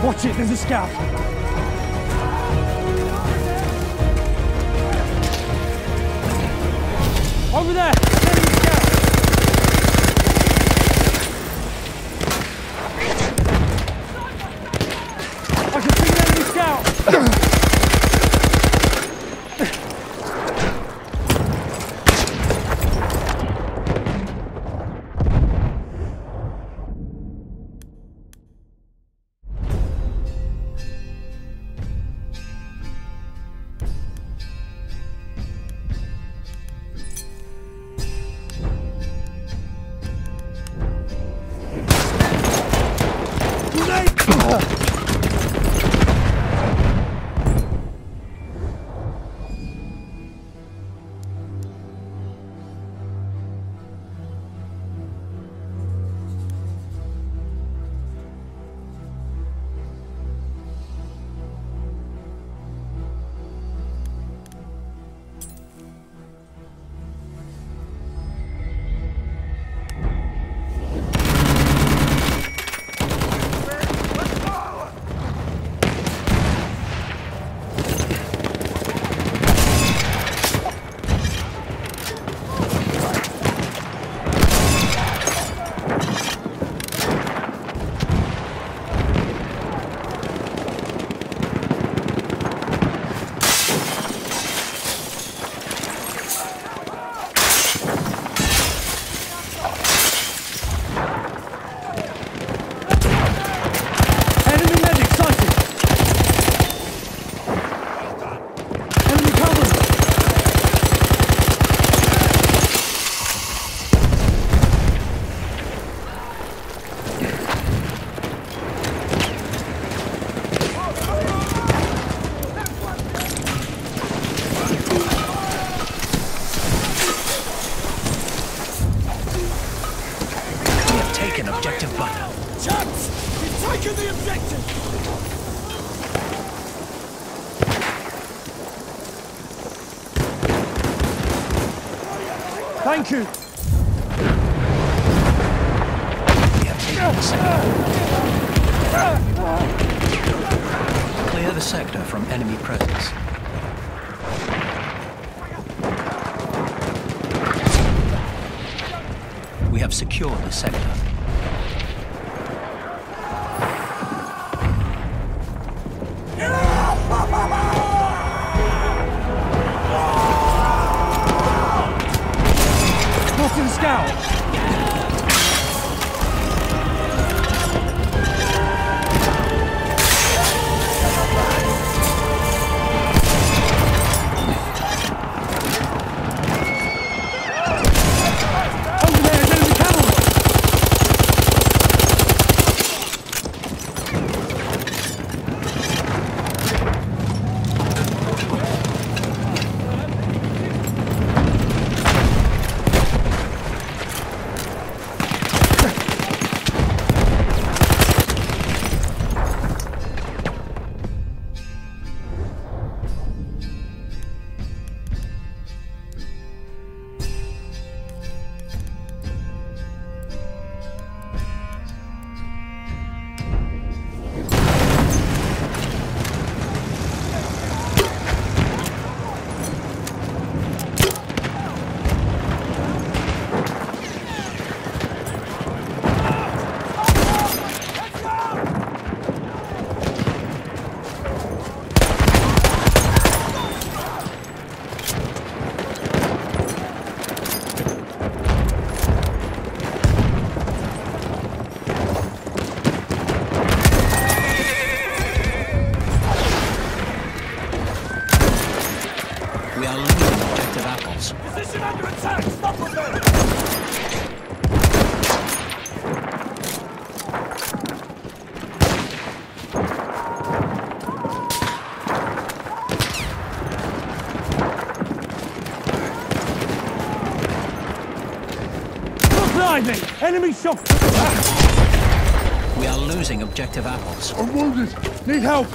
Watch it, there's a scout. Over there! Enemy scout! I can see an enemy scout! Objective Butter. Chaps! We've taken the objective! Thank you! We have taken the sector. Clear the sector from enemy presence. We have secured the sector. Martin Scout! We are losing objective apples. Position under attack! Stop them there! Behind me! Enemy shot! We are losing objective apples. I'm wounded! Need help!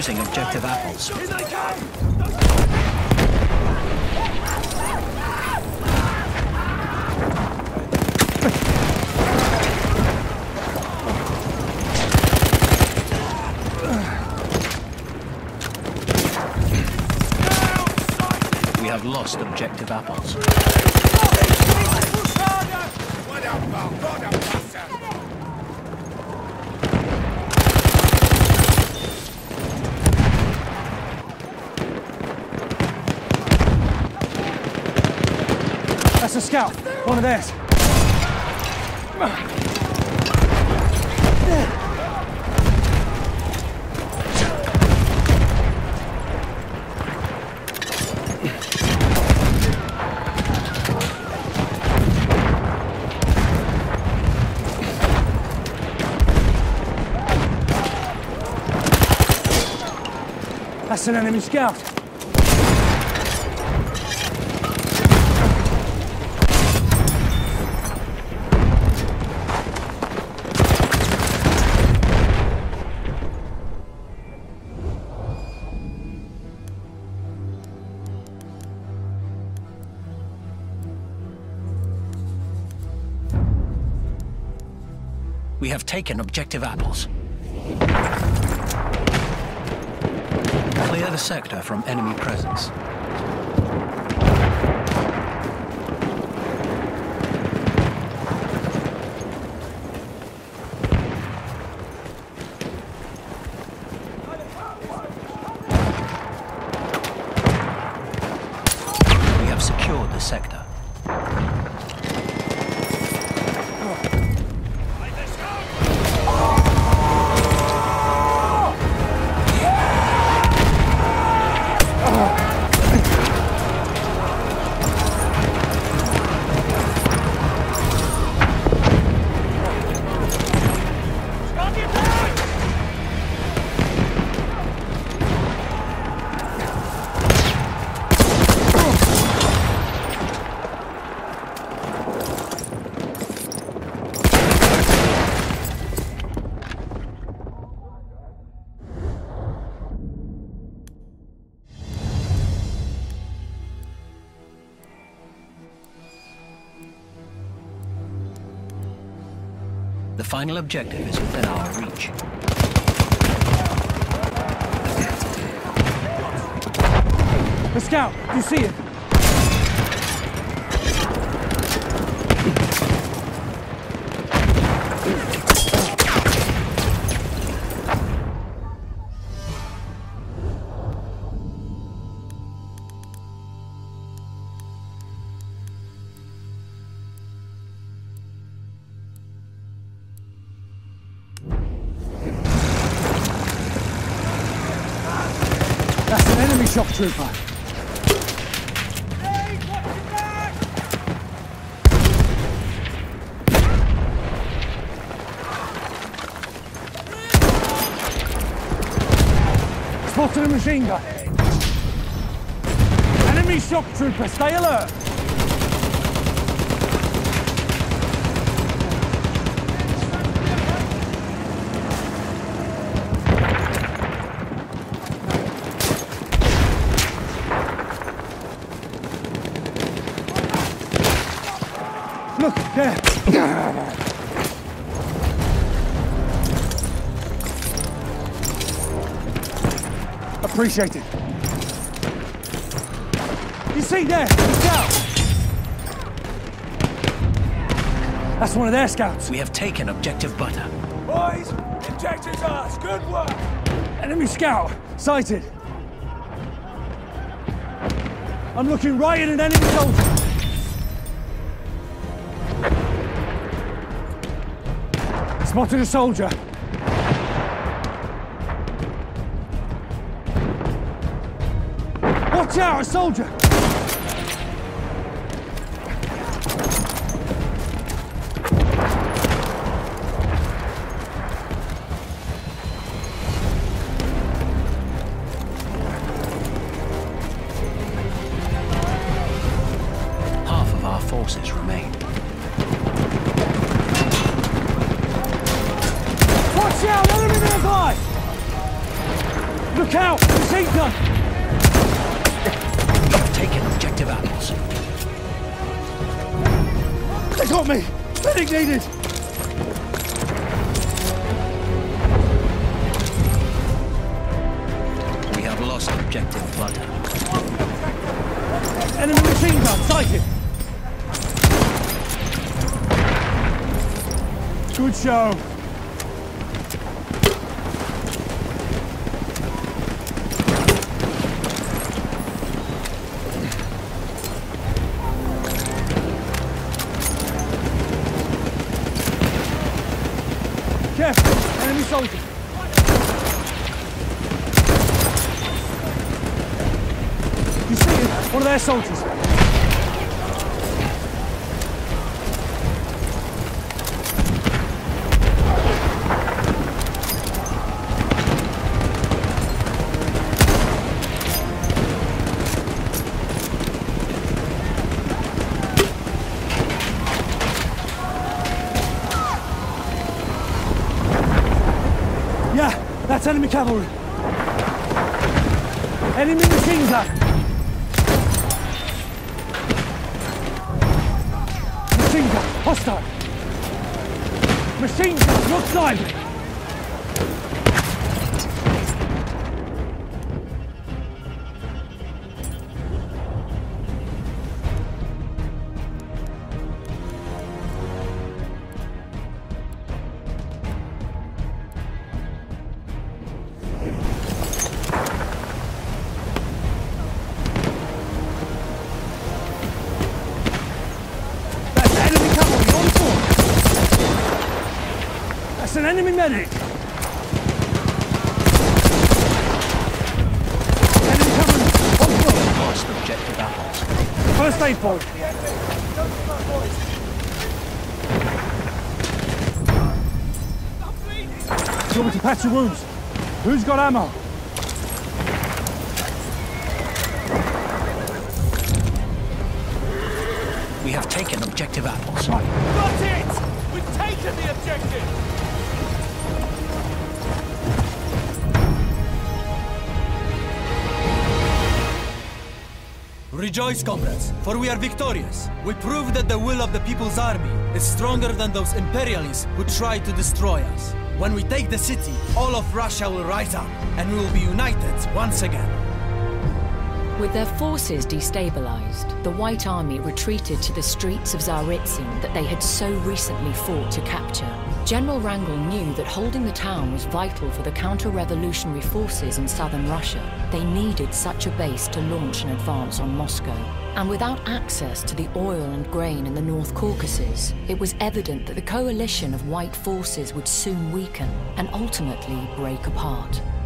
losing objective apples. Here they come! We have lost objective apples. That's a scout. One of theirs. That's an enemy scout. We have taken objective apples. Clear the sector from enemy presence. We have secured the sector. The final objective is within our reach. The scout, you see it? That's an enemy shock trooper. Spotted a machine gun. Enemy shock trooper, stay alert. Look, there. Appreciate it. You see there, scout. That's one of their scouts. We have taken objective butter. Boys, objective's ours. Good work. Enemy scout, sighted. I'm looking right at an enemy soldier. Spotted a soldier. Watch out, a soldier! Half of our forces remain. Watch out, enemy nearby! Look out! Machine gun! We've taken objective apples. They got me! Medic needed! We have lost objective Flutter. Enemy machine gun sighted! Good show! Careful! Enemy soldiers! You see him? One of their soldiers! Yeah, that's enemy cavalry. Enemy machine gun. Machine gun, hostile. Machine gun, look side. That's an enemy medic! Enemy coming! On foot! Lost objective apples. First aid point! Do you want me to patch your wounds? Who's got ammo? We have taken objective apples. Right. Got it! We've taken the objective! Rejoice, comrades, for we are victorious. We prove that the will of the People's Army is stronger than those imperialists who try to destroy us. When we take the city, all of Russia will rise up, and we will be united once again. With their forces destabilized, the White Army retreated to the streets of Tsaritsyn that they had so recently fought to capture. General Wrangel knew that holding the town was vital for the counter-revolutionary forces in southern Russia. They needed such a base to launch an advance on Moscow. And without access to the oil and grain in the North Caucasus, it was evident that the coalition of white forces would soon weaken and ultimately break apart.